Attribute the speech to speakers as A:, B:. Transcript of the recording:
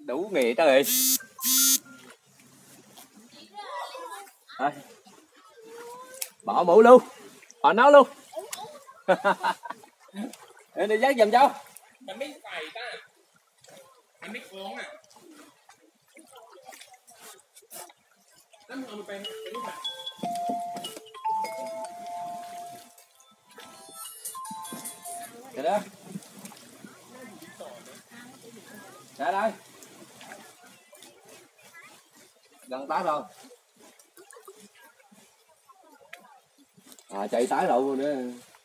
A: Đủ nghề trời ơi. Thôi. Bỏ mũ luôn. Họ nói luôn. Đi dắt giùm cháu.
B: Mình biết cày ta. Anh biết cuốn à. Nó mua mình lúc nào.
A: Kìa đó. Ra đây. Gần tái rồi. Chạy tái rồi nữa.